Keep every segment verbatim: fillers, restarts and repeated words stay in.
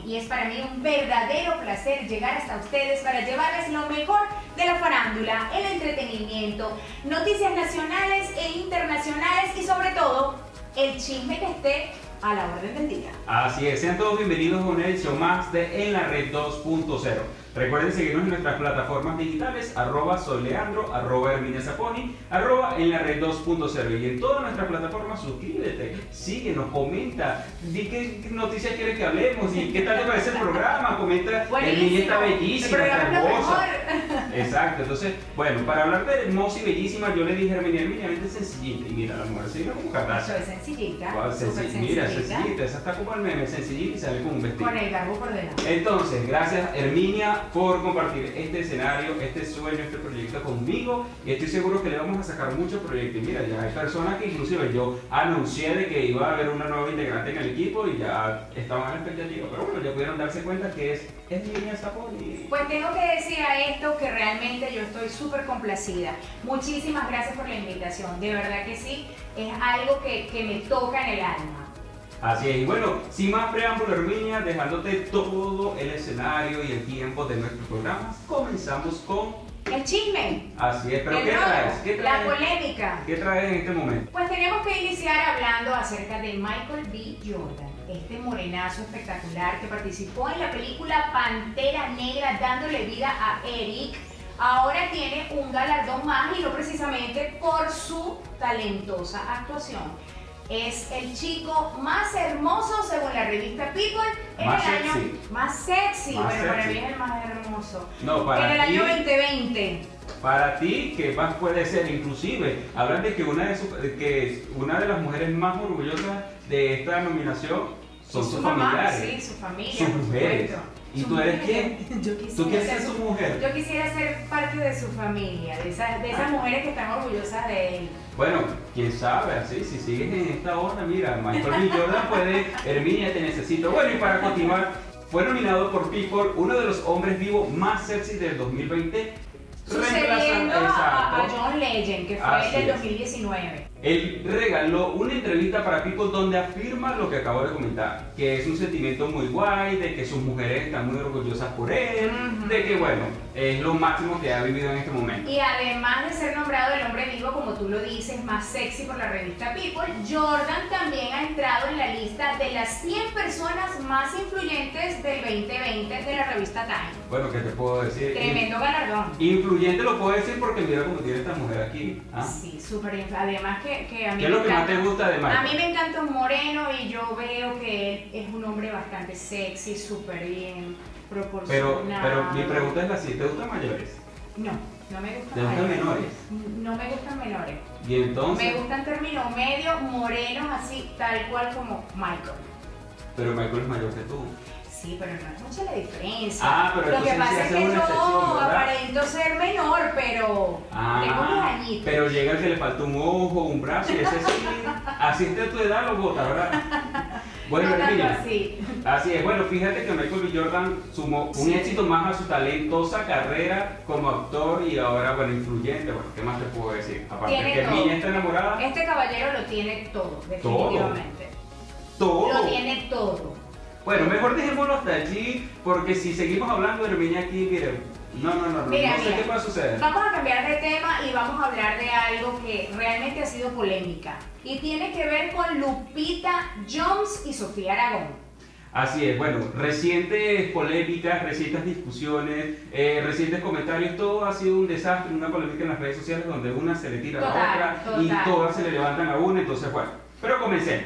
y es para mí un verdadero placer llegar hasta ustedes para llevarles lo mejor de la farándula, el entretenimiento, noticias nacionales e internacionales y sobre todo el chisme que esté a la orden del día. Así es, sean todos bienvenidos a un show más de En la Red dos punto cero. Recuerden seguirnos en nuestras plataformas digitales, arroba soy Leandro, arroba Herminia Zaponi, arroba En la Red dos punto cero. Y en todas nuestras plataformas suscríbete, síguenos, comenta, di qué noticias quieres que hablemos y qué tal te parece el programa, comenta, Herminia está bellísima, está hermosa. Exacto, entonces, bueno, para hablar de hermosa y bellísima, yo le dije a Herminia, Herminia, vente sencillita. Y mira, la mujer se vino como Kardashian. Soy sencillita, wow, súper sencillita. Mira, sencillita, esa está como el meme, sencillita y sale con un vestido. Con el garbo por delante. Entonces, gracias Herminia por compartir este escenario, este sueño, este proyecto conmigo, y estoy seguro que le vamos a sacar muchos proyectos. Y mira, ya hay personas que inclusive yo anuncié de que iba a haber una nueva integrante en el equipo y ya estaban a la expectativa, pero bueno, ya pudieron darse cuenta que es Herminia Zaponi. Pues tengo que decir a esto que realmente yo estoy súper complacida. Muchísimas gracias por la invitación, de verdad que sí, es algo que, que me toca en el alma. Así es, y bueno, sin más preámbulo, Herminia, dejándote todo el escenario y el tiempo de nuestros programas, comenzamos con el chisme. Así es, pero el ¿qué robo, traes? ¿Qué traes? La polémica. ¿Qué traes en este momento? Pues tenemos que iniciar hablando acerca de Michael B. Jordan, este morenazo espectacular que participó en la película Pantera Negra dándole vida a Eric. Ahora tiene un galardón más y no precisamente por su talentosa actuación. Es el chico más hermoso según la revista People en más el sexy. año más sexy, más pero para sexy. mí es el más hermoso. No, para en el ti, año veinte veinte. Para ti, ¿qué más puede ser? Inclusive, hablan de que una de, su, de que una de las mujeres más orgullosas de esta nominación son su sus mamá, familiares, sí, su familia, sus por mujeres. supuesto. ¿Y Su tú eres mujer. quién? Yo ¿Tú quisiera quieres ser ser su mujer? Yo quisiera ser parte de su familia, de esas, de esas Ah. mujeres que están orgullosas de él. Bueno, quién sabe, así, si sigues en esta onda, mira, Michael B. Jordan puede, Herminia, te necesito. Bueno, y para continuar, fue nominado por People, uno de los hombres vivos más sexy del dos mil veinte, Sucediendo a, a John Legend, que fue Así el del es. dos mil diecinueve. Él regaló una entrevista para People donde afirma lo que acabo de comentar, que es un sentimiento muy guay, de que sus mujeres están muy orgullosas por él, Uh-huh. de que bueno, es lo máximo que ha vivido en este momento. Y además de ser nombrado el hombre vivo, como tú lo dices, más sexy por la revista People, Jordan también ha entrado en la lista de las cien personas más influyentes del veinte veinte de la revista Time. Bueno, ¿qué te puedo decir? Tremendo galardón. Influyente lo puedo decir porque mira cómo tiene esta mujer aquí. ¿Ah? Sí, súper influyente. Además que, que a mí ¿Qué es me lo que más encanta- te gusta de Michael? A mí me encanta un moreno y yo veo que él es un hombre bastante sexy, súper bien Pero, proporcionado. pero mi pregunta es la siguiente, ¿te gustan mayores? No, no me gustan ¿Te gustan mayores. menores? No me gustan menores. Y entonces, Me gustan términos medios, morenos, así, tal cual como Michael. pero Michael es mayor que tú. Sí, pero no es mucha la diferencia. Ah, pero Lo que entonces sí pasa es hace que una yo excepción, ¿verdad? aparento ser menor, pero tengo mis Ah, añitos. pero llega el que le falta un ojo, un brazo y ese sí, así es de tu edad lo bota, ¿verdad? Bueno, no tanto Herminia, así. así es, bueno, fíjate que Michael B. Jordan sumó un Sí. éxito más a su talentosa carrera como actor y ahora, bueno, influyente, bueno, ¿qué más te puedo decir? Aparte de Tiene que todo. Herminia está enamorada, Este caballero lo tiene todo, definitivamente. todo. Lo tiene todo. Bueno, mejor dejémoslo hasta allí, porque si seguimos hablando de Herminia aquí, miren, no, no, no, no, Mira, no sé mira. qué va a suceder. Vamos a cambiar de tema y vamos a hablar de algo que realmente ha sido polémica y tiene que ver con Lupita Jones y Sofía Aragón. Así es, bueno, recientes polémicas, recientes discusiones, eh, recientes comentarios, todo ha sido un desastre, una polémica en las redes sociales donde una se le tira a la Total, otra total. y todas se le levantan a una, entonces bueno, pero comencemos.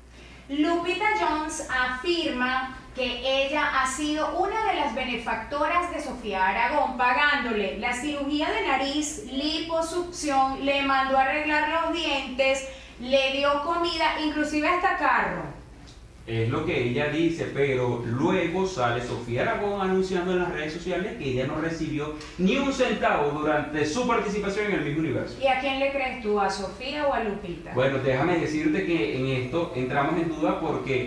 Lupita Jones afirma que ella ha sido una de las benefactoras de Sofía Aragón, pagándole la cirugía de nariz, liposucción, le mandó a arreglar los dientes, le dio comida, inclusive hasta carro. Es lo que ella dice, pero luego sale Sofía Aragón anunciando en las redes sociales que ella no recibió ni un centavo durante su participación en el mismo universo. ¿Y a quién le crees tú, a Sofía o a Lupita? Bueno, déjame decirte que en esto entramos en duda porque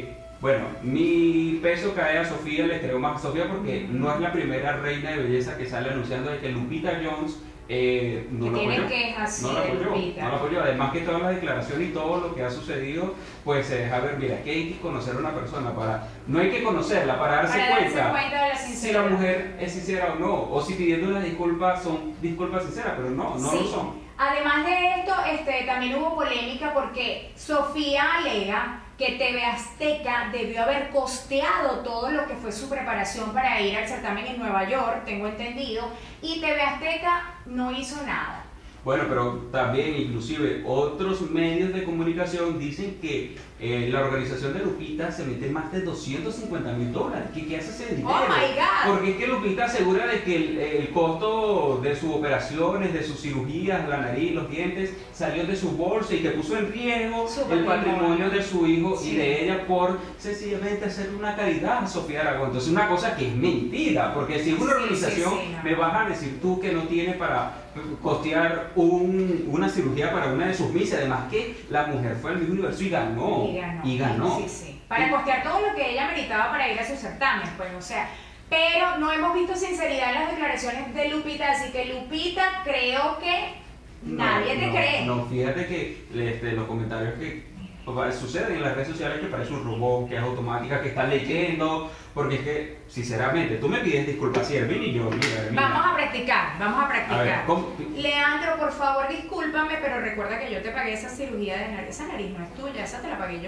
Bueno, mi peso cae a Sofía, le creo más a Sofía porque no es la primera reina de belleza que sale anunciando de que Lupita Jones eh, no, lo apoyó, quejas, no, lo apoyó, no lo apoyó. Además que todas las declaraciones y todo lo que ha sucedido, pues se deja ver, mira, que hay que conocer a una persona para, no hay que conocerla para darse, para cuenta, darse cuenta de la si la mujer es sincera o no, o si pidiendo las disculpas son disculpas sinceras, pero no, no sí. lo son. Además de esto, este, también hubo polémica porque Sofía alega que T V Azteca debió haber costeado todo lo que fue su preparación para ir al certamen en Nueva York, tengo entendido, y T V Azteca no hizo nada. Bueno, pero también inclusive otros medios de comunicación dicen que eh, la organización de Lupita se mete más de doscientos cincuenta mil dólares. ¿Qué, ¿Qué hace ese dinero? Oh my God. Porque es que Lupita asegura de que el, el costo de sus operaciones, de sus cirugías, la nariz, los dientes, salió de su bolsa y que puso en riesgo su el patrimonio de su hijo sí. y de ella por sencillamente hacer una caridad a Sofía Aragón. Entonces una cosa que es mentira, porque si es una sí, organización, sí, sí, no. me vas a decir tú que no tiene para costear un, una cirugía para una de sus misas, además que la mujer fue al mismo universo y ganó, y ganó, y ganó. Sí, sí. Para costear todo lo que ella meritaba para ir a sus certámenes, pues, o sea, pero no hemos visto sinceridad en las declaraciones de Lupita, así que Lupita, creo que nadie no, te no, cree. No, fíjate que este, los comentarios que suceden en las redes sociales que parece un robot, que es automática, que está leyendo, porque es que, sinceramente, tú me pides disculpas, si Hermín y yo, mira, Hermín. Vamos a practicar, vamos a practicar. A ver, ¿cómo? Leandro, por favor, discúlpame, pero recuerda que yo te pagué esa cirugía de nariz. Esa nariz no es tuya, esa te la pagué yo.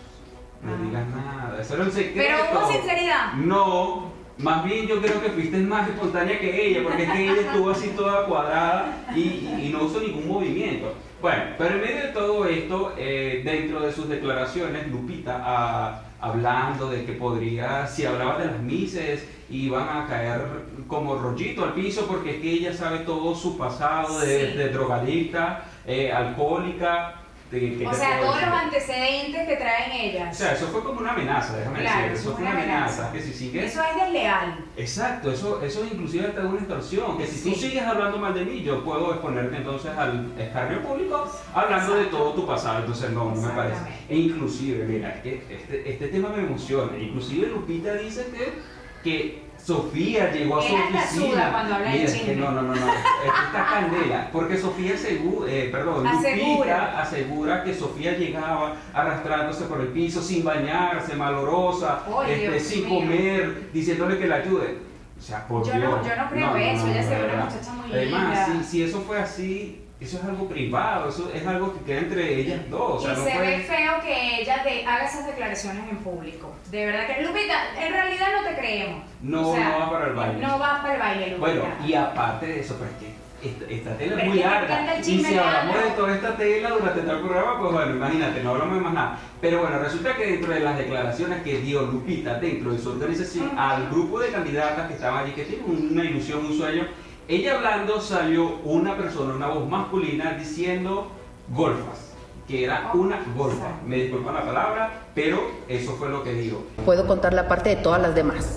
No digas nada, eso era un secreto. Pero hubo sinceridad. No, más bien yo creo que fuiste más espontánea que ella, porque es que ella estuvo así toda cuadrada y, y, y no hizo ningún movimiento. Bueno, pero en medio de todo esto, eh, dentro de sus declaraciones, Lupita, a, hablando de que podría, si hablaba de las mises, iban a caer como rollito al piso, porque es que ella sabe todo su pasado de, sí. de drogadicta, eh, alcohólica. De, que o sea, todos los antecedentes que traen ellas. O sea, eso fue como una amenaza, déjame claro, decir, eso fue una amenaza. amenaza, que si sigues... Eso es desleal. Exacto, eso, eso inclusive hasta una extorsión, que si sí. tú sigues hablando mal de mí, yo puedo exponerte entonces al escarnio público hablando Exacto. de todo tu pasado, entonces no, no me parece. E inclusive, mira, es que este, este tema me emociona, inclusive Lupita dice que, que Sofía llegó a su oficina. Cuando habla Mira, de que no, no, no, no, esta candela, porque Sofía asegura, eh, perdón, asegura. Lupita asegura que Sofía llegaba arrastrándose por el piso sin bañarse, malorosa, oh, este, sin mío. comer, diciéndole que la ayude. O sea, por yo Dios. No, yo no creo no, eso, no, ella se ve una muchacha muy linda. Además, si, si eso fue así, eso es algo privado, eso es algo que queda entre ellas dos. O sea, y no se puede... ve feo que ella te haga esas declaraciones en público. De verdad que, Lupita, en realidad no te creemos. No, o sea, no va para el baile. No va para el baile, Lupita. Bueno, y aparte de eso, pero es que esta, esta tela pero es muy es que larga. Y si hablamos de toda esta tela durante todo el programa, pues bueno, imagínate, no hablamos de más nada. Pero bueno, resulta que dentro de las declaraciones que dio Lupita dentro de su organización, uh-huh. al grupo de candidatas que estaban allí, que tienen una ilusión, un sueño, ella hablando salió una persona, una voz masculina, diciendo golfas, que era una golfa. Me disculpan la palabra, pero eso fue lo que dijo. Puedo contar la parte de todas las demás.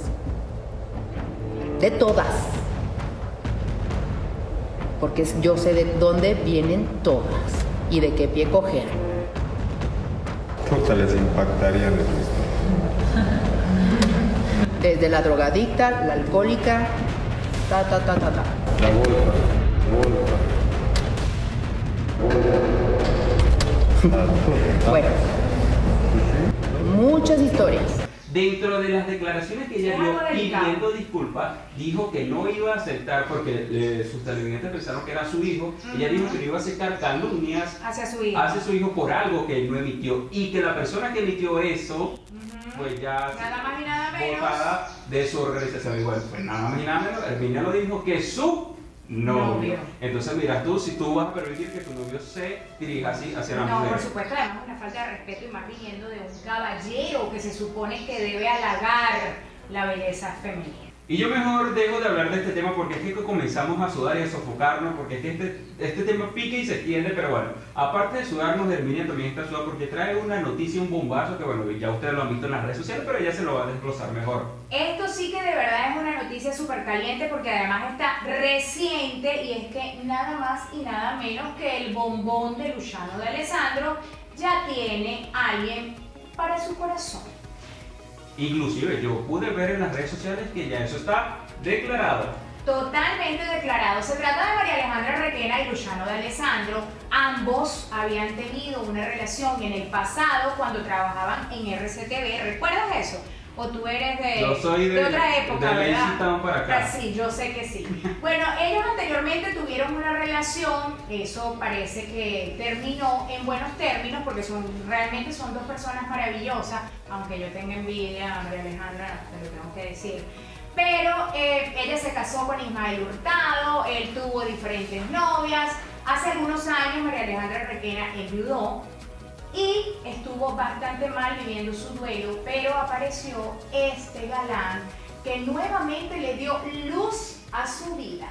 De todas. Porque yo sé de dónde vienen todas y de qué pie coger. ¿Cómo les impactaría de esto? Desde la drogadicta, la alcohólica, ta, ta, ta, ta, ta. La golfa, golfa. Bueno, muchas historias. Dentro de las declaraciones que ella dio pidiendo disculpas, dijo que no iba a aceptar, porque eh, sus televidentes pensaron que era su hijo, uh-huh. ella dijo que no iba a aceptar calumnias hacia su hijo, hacia su hijo por algo que él no emitió, y que la persona que emitió eso, uh-huh. pues ya nada más y nada menos botada de su organización. Y bueno, pues nada más y nada menos, Herminia lo dijo que su novio. novio. Entonces mira tú, si tú vas a permitir que tu novio se dirija así hacia la no, mujer. No, por supuesto, además una falta de respeto y más viniendo de un caballero que se supone que debe halagar la belleza femenina. Y yo mejor dejo de hablar de este tema porque es que comenzamos a sudar y a sofocarnos, porque es que este, este tema pica y se extiende, pero bueno, aparte de sudarnos, Herminia también está sudada porque trae una noticia, un bombazo, que bueno, ya ustedes lo han visto en las redes sociales, pero ella se lo va a desglosar mejor. Esto sí que de verdad es una noticia súper caliente porque además está reciente y es que nada más y nada menos que el bombón de Luciano D'Alessandro ya tiene alguien para su corazón. Inclusive yo pude ver en las redes sociales que ya eso está declarado. Totalmente declarado. Se trata de María Alejandra Requena y Luciano de Alessandro. Ambos habían tenido una relación en el pasado cuando trabajaban en R C T V. ¿Recuerdas eso? ¿O tú eres de, yo soy de, de otra época, de verdad? Para acá. Sí, yo sé que sí. Bueno, ellos anteriormente tuvieron una relación, eso parece que terminó en buenos términos porque son, realmente son dos personas maravillosas, aunque yo tenga envidia a María Alejandra, te lo tengo que decir. Pero eh, ella se casó con Ismael Hurtado, él tuvo diferentes novias. Hace algunos años María Alejandra Requena enviudó y estuvo bastante mal viviendo su duelo, pero apareció este galán que nuevamente le dio luz a su vida.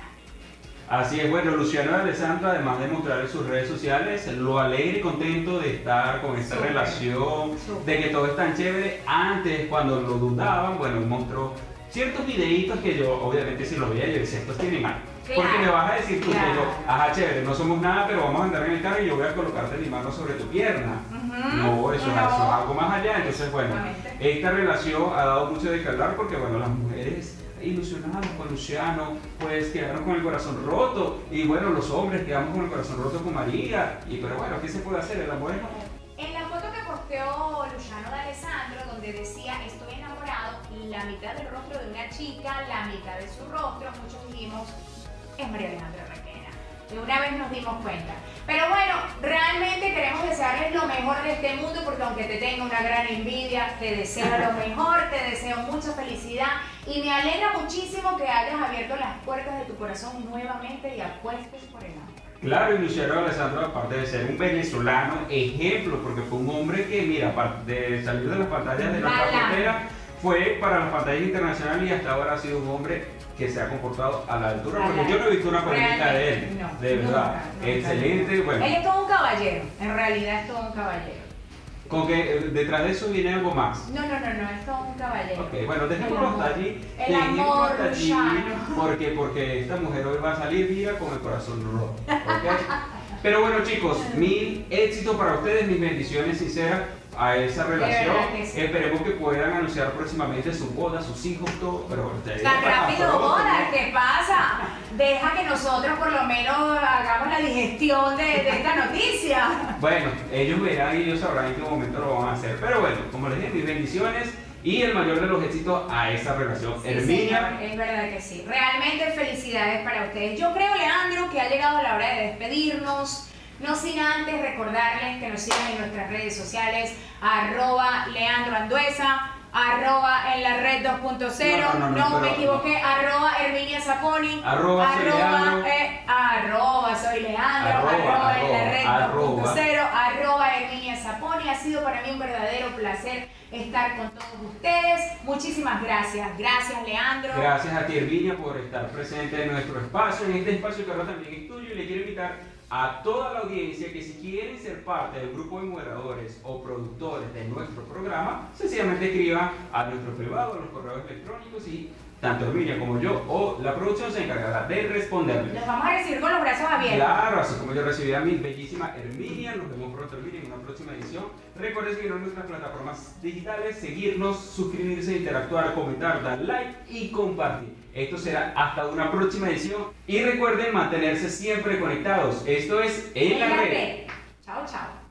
Así es, bueno, Luciano de Alessandro, además de mostrar en sus redes sociales lo alegre y contento de estar con esta super, relación, super. de que todo es tan chévere. Antes, cuando lo dudaban, bueno, mostró ciertos videitos que yo, obviamente, si lo veía, yo decía, estos tienen algo. Claro, porque me vas a decir tú claro. que yo, ajá, chévere, no somos nada, pero vamos a andar en el carro y yo voy a colocarte mi mano sobre tu pierna. Uh-huh. No, eso, no. Es, eso es algo más allá. Entonces, bueno, esta relación ha dado mucho de qué hablar porque, bueno, las mujeres ilusionadas con Luciano, pues quedaron con el corazón roto. Y, bueno, los hombres quedamos con el corazón roto con María. Y, pero bueno, ¿qué se puede hacer? El amor es como... En la foto que posteó Luciano de Alessandro, donde decía estoy enamorado, la mitad del rostro de una chica, la mitad de su rostro, muchos dijimos, es María Alejandra Requena. De una vez nos dimos cuenta. Pero bueno, realmente queremos desearles lo mejor de este mundo, porque aunque te tenga una gran envidia, te deseo lo mejor, te deseo mucha felicidad y me alegra muchísimo que hayas abierto las puertas de tu corazón nuevamente y apuestes por el amor. Claro, y Luciano de Alessandro, aparte de ser un venezolano ejemplo, porque fue un hombre que, mira, aparte de salir de las pantallas de nuestra frontera, fue para las pantallas internacionales y hasta ahora ha sido un hombre que se ha comportado a la altura, porque la yo no he visto una polémica de él, no, de verdad, nunca, nunca, excelente. Bueno. Él es todo un caballero, en realidad es todo un caballero. Con que detrás de eso viene algo más. No, no, no, no, es todo un caballero. Ok, bueno, dejémoslo hasta allí. El amor, hasta allí, porque, porque esta mujer hoy va a salir viva con el corazón roto. ¿Okay? Pero bueno, chicos, mil éxito para ustedes, mis bendiciones sinceras a esa relación. Que sí. Esperemos que puedan anunciar próximamente su boda, sus hijos, todo. Pero ustedes. Tan rápido, boda, ¿qué pasa? Deja que nosotros por lo menos hagamos la digestión de, de esta noticia. Bueno, ellos verán y ellos sabrán en qué momento lo van a hacer. Pero bueno, como les dije, mis bendiciones y el mayor de los éxitos a esa relación. Sí, Herminia. Señor, es verdad que sí. Realmente felicidades para ustedes. Yo creo, Leandro, que ha llegado la hora de despedirnos. No sin antes recordarles que nos sigan en nuestras redes sociales, arroba Leandro Anduesa, arroba en la red dos punto cero, no, no, no, no, no me equivoqué, arroba Herminia Zaponi, arroba, arroba, eh, arroba soy Leandro, arroba, arroba, arroba en la red dos punto cero, arroba Herminia Zaponi. Ha sido para mí un verdadero placer estar con todos ustedes. Muchísimas gracias. Gracias, Leandro. Gracias a ti, Herminia, por estar presente en nuestro espacio, en este espacio que ahora también es tuyo, y le quiero invitar a toda la audiencia que si quieren ser parte del grupo de moderadores o productores de nuestro programa, sencillamente escriban a nuestro privado, a los correos electrónicos, y tanto Herminia como yo o la producción se encargará de responderles. Los vamos a recibir con los brazos abiertos. Claro, así como yo recibí a mi bellísima Herminia. Nos vemos pronto, Herminia, en una próxima edición. Recuerden seguirnos en nuestras plataformas digitales, seguirnos, suscribirse, interactuar, comentar, dar like y compartir. Esto será hasta una próxima edición y recuerden mantenerse siempre conectados. Esto es En la Red. Chao, chao.